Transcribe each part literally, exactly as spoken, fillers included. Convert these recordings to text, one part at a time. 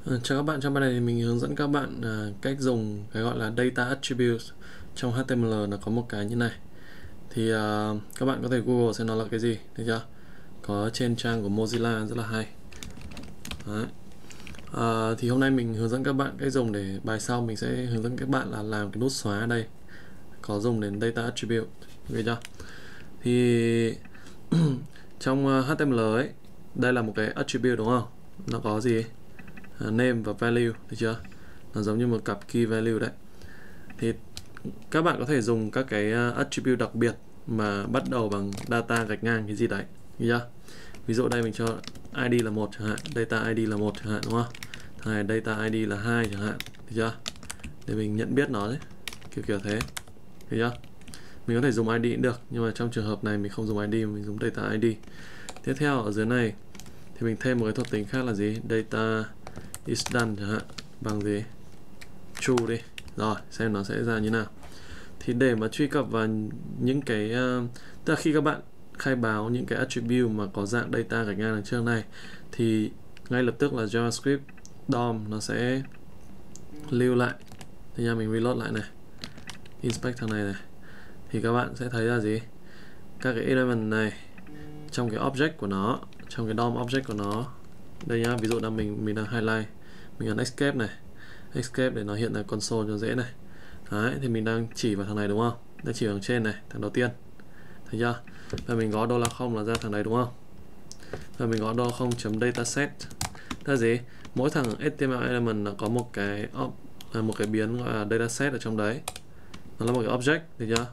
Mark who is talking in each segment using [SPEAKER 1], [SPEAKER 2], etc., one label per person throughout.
[SPEAKER 1] Ờ, Chào các bạn, trong bài này thì mình hướng dẫn các bạn à, cách dùng cái gọi là Data Attribute trong hát tê em lờ. Nó có một cái như này. Thì à, các bạn có thể Google xem nó là cái gì, được chưa? Có trên trang của Mozilla rất là hay. Đấy. À, thì hôm nay mình hướng dẫn các bạn cách dùng, để bài sau mình sẽ hướng dẫn các bạn là làm cái nút xóa ở đây có dùng đến Data Attribute, được chưa? Thì trong uh, hát tê em lờ ấy, đây là một cái attribute đúng không? Nó có gì? Uh, name và value, được chưa? Nó giống như một cặp key value đấy. Thì các bạn có thể dùng các cái uh, attribute đặc biệt mà bắt đầu bằng data gạch ngang cái gì đấy, được chưa? Ví dụ đây mình cho i đê là một chẳng hạn, data i đê là một chẳng hạn, đúng không? Thằng này data i đê là hai chẳng hạn, được chưa? Để mình nhận biết nó đấy, kiểu kiểu thế, được chưa? Mình có thể dùng i đê cũng được, nhưng mà trong trường hợp này mình không dùng i đê, mình dùng data i đê. Tiếp theo ở dưới này thì mình thêm một cái thuộc tính khác là gì? Data is done chẳng hạn, bằng gì? True đi. Rồi, xem nó sẽ ra như nào. Thì để mà truy cập vào những cái uh, tức là khi các bạn khai báo những cái attribute mà có dạng data gạch ngang đằng trước này, thì ngay lập tức là JavaScript đê o em nó sẽ lưu lại. Thì nha, mình reload lại này, inspect thằng này này, thì các bạn sẽ thấy là gì? Các cái element này trong cái object của nó, trong cái đê o em object của nó đây nhá. Ví dụ là mình mình đang highlight, mình ấn escape này, escape để nó hiện ra console cho dễ này. Đấy, thì mình đang chỉ vào thằng này đúng không? Đang chỉ vào trên này, thằng đầu tiên, thấy chưa? Và mình gõ đô la không là ra thằng này đúng không? Và mình gõ đô la không chấm dataset là gì? Mỗi thằng html element nó có một cái một cái biến gọi là dataset ở trong đấy, nó là một cái object, được chưa?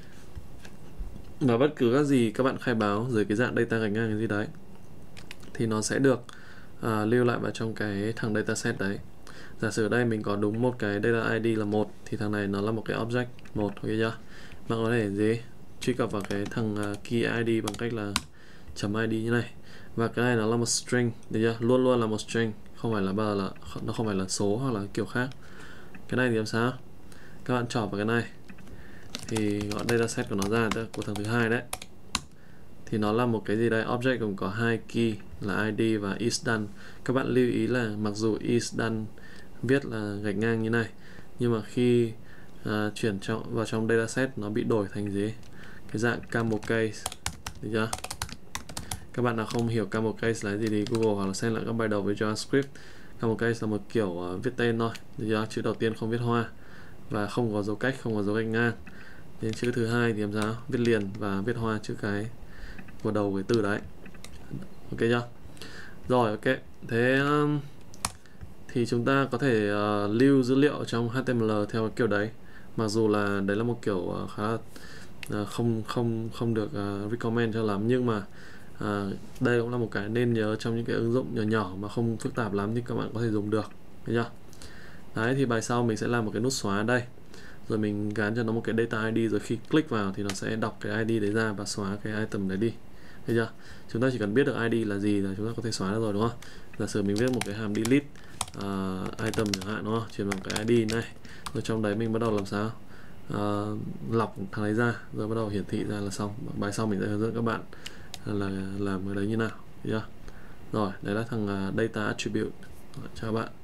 [SPEAKER 1] Và bất cứ các gì các bạn khai báo dưới cái dạng data gạch ngang cái gì đấy thì nó sẽ được uh, lưu lại vào trong cái thằng dataset đấy. Giả sử đây mình có đúng một cái data i đê là một, thì thằng này nó là một cái object một, ok chưa? Bạn có thể gì truy cập vào cái thằng uh, key i đê bằng cách là chấm i đê như này, và cái này nó là một string, được chưa? Luôn luôn là một string, không phải là bao giờ là nó không phải là số hoặc là kiểu khác. Cái này thì làm sao? Các bạn chọn vào cái này thì gọi dataset của nó ra, của thằng thứ hai đấy, thì nó là một cái gì đây? Object gồm có hai key là i đê và is done. Các bạn lưu ý là mặc dù is done viết là gạch ngang như này, nhưng mà khi uh, chuyển trong, vào trong dataset nó bị đổi thành gì? Cái dạng camel case, được chưa? Các bạn nào không hiểu camel case là gì thì Google hoặc là xem lại các bài đầu với JavaScript. Camel case là một kiểu uh, viết tên thôi, được chưa? Chữ đầu tiên không viết hoa và không có dấu cách, không có dấu gạch ngang. Đến chữ thứ hai thì làm sao? Viết liền và viết hoa chữ cái của đầu cái từ đấy, ok chưa? Rồi, ok. Thế um, thì chúng ta có thể uh, lưu dữ liệu trong hát tê em lờ theo kiểu đấy, mặc dù là đấy là một kiểu uh, khá là uh, không không không được uh, recommend cho lắm, nhưng mà uh, đây cũng là một cái nên nhớ trong những cái ứng dụng nhỏ nhỏ mà không phức tạp lắm thì các bạn có thể dùng được, thấy chưa? Đấy, thì bài sau mình sẽ làm một cái nút xóa ở đây, rồi mình gắn cho nó một cái data i đê, rồi khi click vào thì nó sẽ đọc cái i đê đấy ra và xóa cái item đấy đi, thấy chưa? Chúng ta chỉ cần biết được i đê là gì là chúng ta có thể xóa được rồi, đúng không? Giả sử mình viết một cái hàm delete uh, item chẳng hạn, đúng không? Chuyển vào cái i đê này, rồi trong đấy mình bắt đầu làm sao? Uh, lọc thằng đấy ra, rồi bắt đầu hiển thị ra là xong. Bài sau mình sẽ hướng dẫn các bạn là làm cái đấy như nào, thấy chưa? Rồi, đấy là thằng uh, data attribute. Chào các bạn.